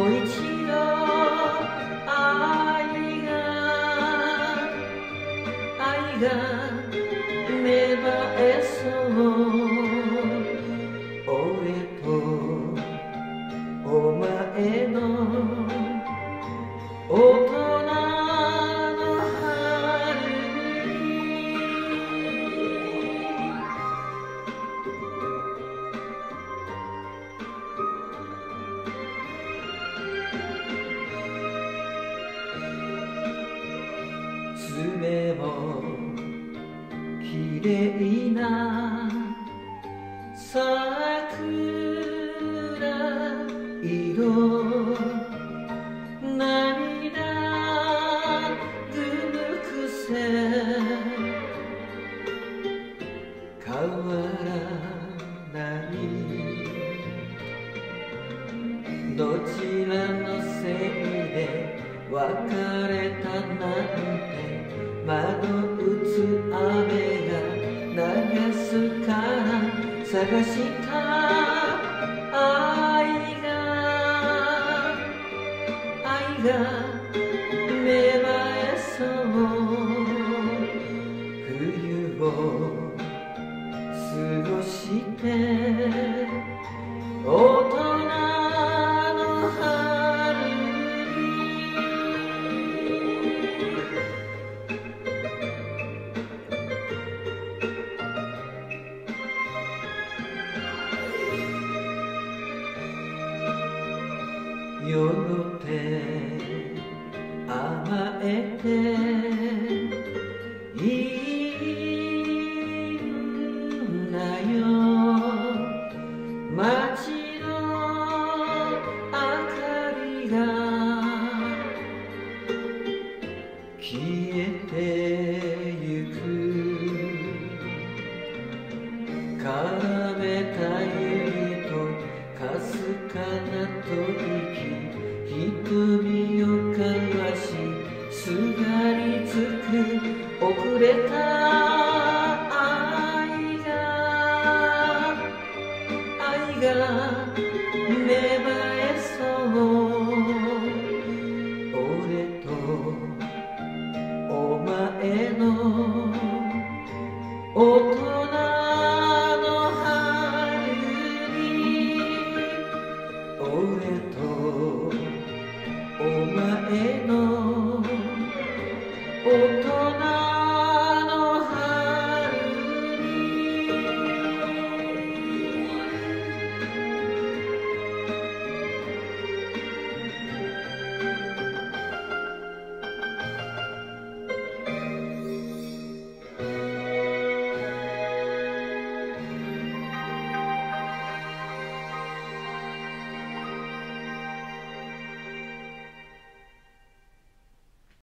もう一度愛が芽生えそう俺とお前の大人の春に爪もきれいな桜色涙ぐむ癖変わらないどちらのせいで別れたなんて窓打つ雨が流すから探した愛が芽生えそう冬を過ごして大人の春に夜って甘えていいんだよ街の明かりが